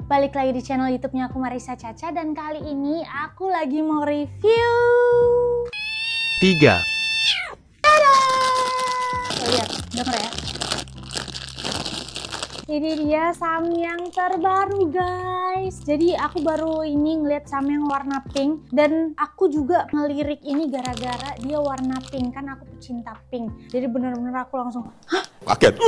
balik lagi di channel YouTube-nya aku Marissa Caca, dan kali ini aku lagi mau review 3. Lihat, denger ya. Ini dia samyang terbaru guys. Jadi aku baru ini ngeliat samyang warna pink, dan aku juga ngelirik ini gara-gara dia warna pink, kan aku pecinta pink. Jadi bener-bener aku langsung hah? Kaget.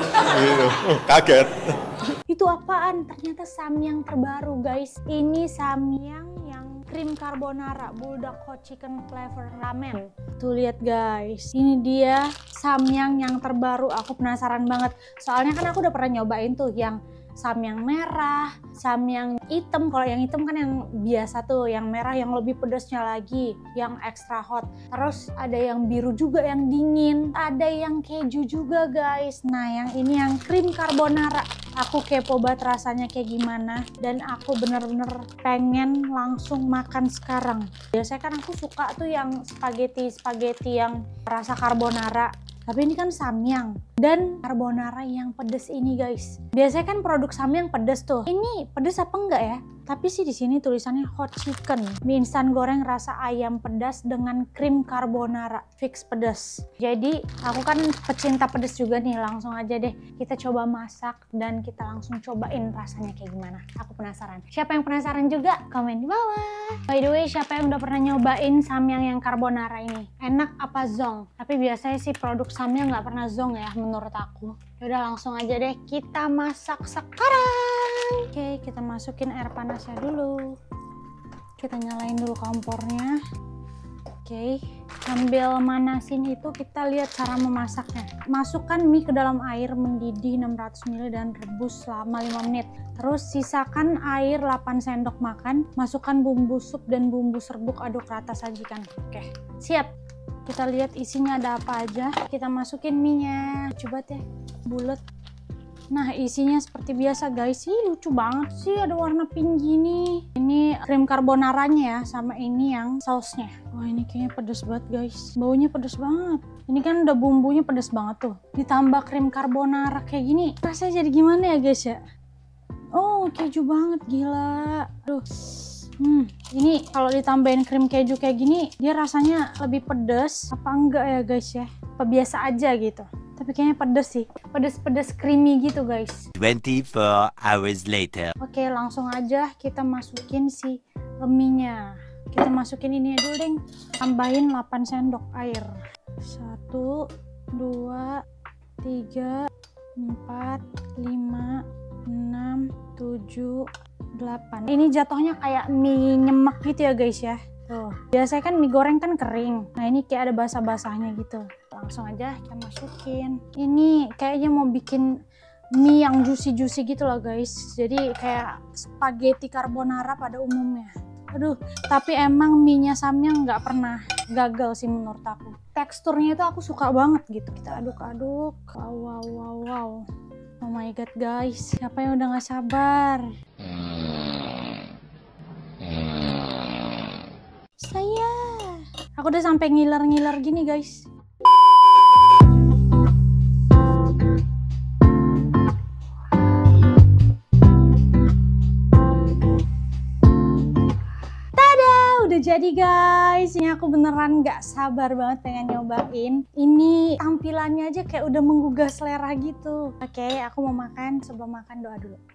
Kaget. Itu apaan? Ternyata samyang terbaru guys. Ini samyang yang cream carbonara bulldog hot chicken flavor ramen. Tuh lihat guys, ini dia samyang yang terbaru. Aku penasaran banget. Soalnya kan aku udah pernah nyobain tuh yang samyang merah, samyang hitam. Kalau yang hitam kan yang biasa tuh, yang merah yang lebih pedasnya lagi, yang extra hot. Terus ada yang biru juga yang dingin, ada yang keju juga guys. Nah yang ini yang cream carbonara. Aku kepo banget rasanya kayak gimana, dan aku bener-bener pengen langsung makan sekarang. Biasanya kan aku suka tuh yang spaghetti yang rasa carbonara. Tapi ini kan samyang dan carbonara yang pedes ini guys. Biasanya kan produk samyang pedes tuh. Ini pedes apa enggak ya? Tapi sih di sini tulisannya hot chicken, mie instan goreng rasa ayam pedas dengan krim carbonara, fix pedas. Jadi aku kan pecinta pedas juga nih, langsung aja deh kita coba masak dan kita langsung cobain rasanya kayak gimana. Aku penasaran. Siapa yang penasaran juga? Komen di bawah. By the way, siapa yang udah pernah nyobain samyang yang carbonara ini? Enak apa zong? Tapi biasanya sih produk samyang nggak pernah zong ya menurut aku. Yaudah langsung aja deh kita masak sekarang. Oke, kita masukin air panasnya dulu. Kita nyalain dulu kompornya. Oke, sambil manasin itu kita lihat cara memasaknya. Masukkan mie ke dalam air mendidih 600 ml dan rebus selama 5 menit. Terus sisakan air 8 sendok makan. Masukkan bumbu sup dan bumbu serbuk, aduk rata, sajikan. Oke, siap. Kita lihat isinya ada apa aja. Kita masukin mie-nya. Coba deh, bulat. Nah isinya seperti biasa guys. Ih lucu banget sih, ada warna pink gini. Ini krim carbonaranya ya, sama ini yang sausnya. Wah ini kayaknya pedes banget guys. Baunya pedes banget. Ini kan udah bumbunya pedes banget tuh. Ditambah krim carbonara kayak gini, rasanya jadi gimana ya guys ya. Oh keju banget, gila. Aduh. Ini kalau ditambahin krim keju kayak gini, dia rasanya lebih pedes apa enggak ya guys ya? Apa biasa aja gitu? Tapi kayaknya pedes sih, pedes creamy gitu guys. 24 hours later. Oke, langsung aja kita masukin si mie-nya. Kita masukin ini dulu deng, tambahin 8 sendok air. 1, 2, 3, 4, 5, 6, 7, 8. Ini jatuhnya kayak mie nyemek gitu ya guys ya. Tuh, biasanya kan mie goreng kan kering. Nah ini kayak ada basah-basahnya gitu. Langsung aja kita masukin. Ini kayaknya mau bikin mie yang juicy-juicy gitu loh guys. Jadi kayak spaghetti carbonara pada umumnya. Aduh, tapi emang mie-nya samyang nggak pernah gagal sih menurut aku. Teksturnya itu aku suka banget gitu. Kita aduk-aduk. Wow. Oh my god guys, siapa yang udah gak sabar? Saya. Aku udah sampai ngiler-ngiler gini guys. Tada, udah jadi guys. Ini aku beneran gak sabar banget pengen nyobain. Ini tampilannya aja kayak udah menggugah selera gitu. Oke, aku mau makan. Sebelum makan doa dulu.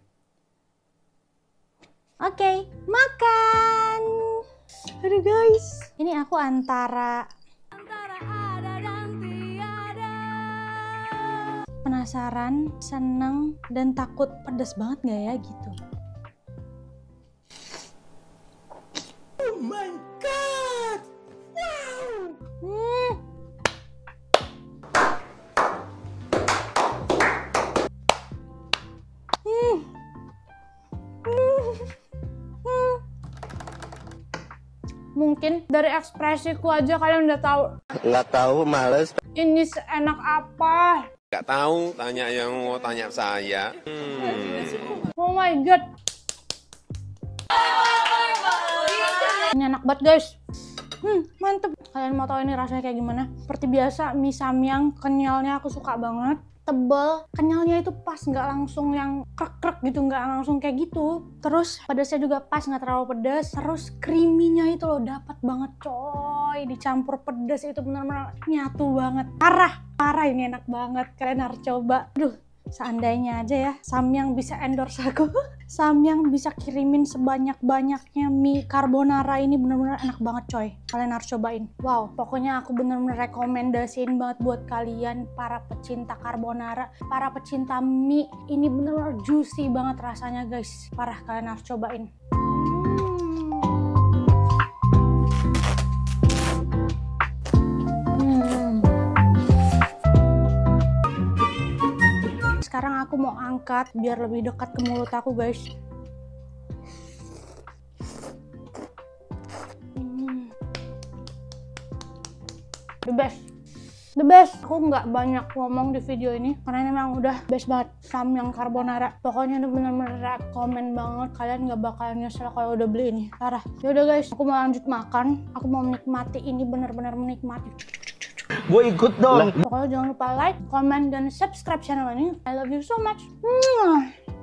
Oke, makan. Aduh guys, ini aku antara ada dan tiada. Penasaran, seneng, dan takut pedas banget gak ya gitu. Oh my god. Wow. Mungkin dari ekspresiku aja kalian udah tahu. Nggak tahu, males. Ini seenak apa? Nggak tahu, tanya yang mau tanya saya. Oh my god. Ini enak banget guys. Mantep. Kalian mau tahu ini rasanya kayak gimana? Seperti biasa, mie samyang kenyalnya aku suka banget. tebel, kenyalnya itu pas, nggak langsung yang krek-krek gitu, nggak langsung kayak gitu. Terus pedasnya juga pas, nggak terlalu pedas. Terus creamy-nya itu loh dapat banget coy, dicampur pedas itu benar-benar nyatu banget. Parah ini enak banget, kalian harus coba. Aduh, seandainya aja ya Samyang bisa endorse aku. Samyang bisa kirimin sebanyak-banyaknya mie carbonara ini, bener-bener enak banget coy. Kalian harus cobain. Wow, pokoknya aku bener-bener rekomendasiin banget buat kalian para pecinta carbonara, para pecinta mie. Ini bener-bener juicy banget rasanya guys. Parah, kalian harus cobain. Sekarang aku mau angkat biar lebih dekat ke mulut aku guys. The best. Aku nggak banyak ngomong di video ini karena ini memang udah best banget. Samyang carbonara, pokoknya ini bener-bener rekomen banget. Kalian nggak bakal nyesel kalau udah beli ini, parah. Yaudah guys, aku mau lanjut makan. Aku mau menikmati ini, bener-bener menikmati. Gue ikut dong. Pokoknya jangan lupa like, comment, dan subscribe channel ini. I love you so much.